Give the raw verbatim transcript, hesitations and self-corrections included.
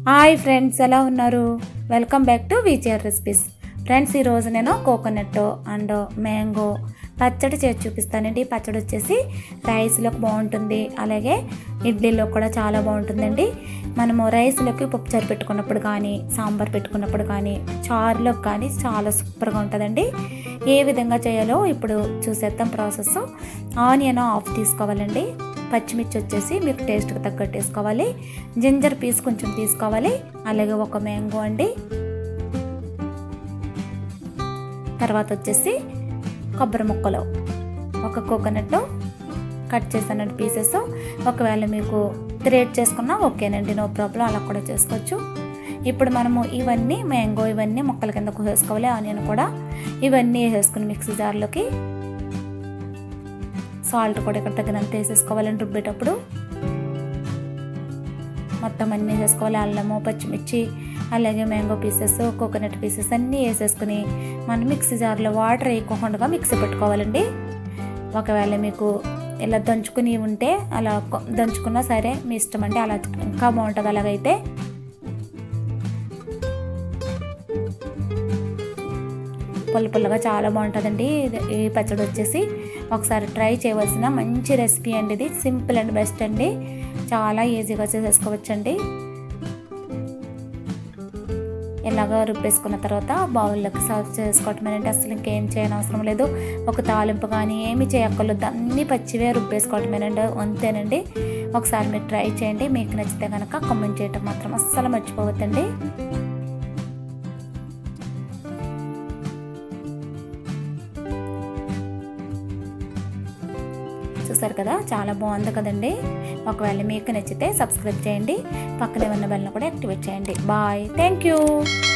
Hi friends, ఎలా ఉన్నారు? Welcome back to VJR recipes. Friends, ఈరోజు నేను కోకోనట్ అండ్ మ్యాంగో పచ్చడి చేసి చూపిస్తానండి. పచ్చడి వచ్చేసి రైస్లోకి బాగుంటుంది, అలాగే ఇడ్లీలో కూడా చాలా బాగుంటుందండి. మనము రైస్లోకి పప్పుచారు పెట్టుకున్నప్పుడు కానీ, సాంబార్ పెట్టుకున్నప్పుడు కానీ, చారులోకి కానీ చాలా సూపర్గా ఉంటుందండి. ఏ విధంగా చేయాలో ఇప్పుడు చూసేద్దాం ప్రాసెస్. ఆనియన్ హాఫ్ తీసుకోవాలండి. పచ్చిమిర్చి వచ్చేసి మీకు టేస్ట్కి తగ్గట్టు వేసుకోవాలి. జింజర్ పీస్ కొంచెం తీసుకోవాలి. అలాగే ఒక మ్యాంగో అండి. తర్వాత వచ్చేసి కొబ్బరి ముక్కలు, ఒక కోకోనట్ కట్ చేసానండి పీసెస్. ఒకవేళ మీకు గ్రేట్ చేసుకున్నా ఓకేనండి, నో ప్రాబ్లం, అలా కూడా చేసుకోవచ్చు. ఇప్పుడు మనము ఇవన్నీ మ్యాంగో ఇవన్నీ ముక్కల కింద వేసుకోవాలి. ఆనియన్ కూడా ఇవన్నీ వేసేసుకుని మిక్సీ జార్లోకి సాల్ట్ కూడా ఇక్కడ తగినంత వేసేసుకోవాలండి. రుబ్బేటప్పుడు మొత్తం అన్నీ వేసుకోవాలి. అల్లము, పచ్చిమిర్చి, అలాగే మ్యాంగో పీసెస్, కోకోనట్ పీసెస్ అన్నీ వేసేసుకుని మనం మిక్సీ జార్లో వాటర్ వేయకుండా మిక్సీ పెట్టుకోవాలండి. ఒకవేళ మీకు ఇలా దంచుకుని ఉంటే అలా దంచుకున్నా సరే, మీ ఇష్టం అండి, అలా ఇంకా బాగుంటుంది. అలాగైతే పుల్ల పుల్లగా చాలా బాగుంటుందండి ఈ పచ్చడి వచ్చేసి. ఒకసారి ట్రై చేయవలసిన మంచి రెసిపీ అండి ఇది. సింపుల్ అండ్ బెస్ట్ అండి, చాలా ఈజీగా చేసేసుకోవచ్చండి. ఇలాగా రుబ్బేసుకున్న తర్వాత బౌల్లోకి సర్వ్ చేసుకోవటమేనంటే అసలు ఇంకేం చేయని అవసరం లేదు. ఒక తాలింపు కానీ ఏమి చేయక్కర్లేదు, అన్నీ పచ్చివే రుబ్బేసుకోవటమేనండి, అంతేనండి. ఒకసారి మీరు ట్రై చేయండి. మీకు నచ్చితే కనుక కామెంట్ చేయటం మాత్రం అస్సలు మర్చిపోవద్దండి. చూసారు కదా, చాలా బాగుంది కదండి. ఒకవేళ మీకు నచ్చితే సబ్స్క్రైబ్ చేయండి, పక్కనే ఉన్న బెల్ని కూడా యాక్టివేట్ చేయండి. Bye, thank you.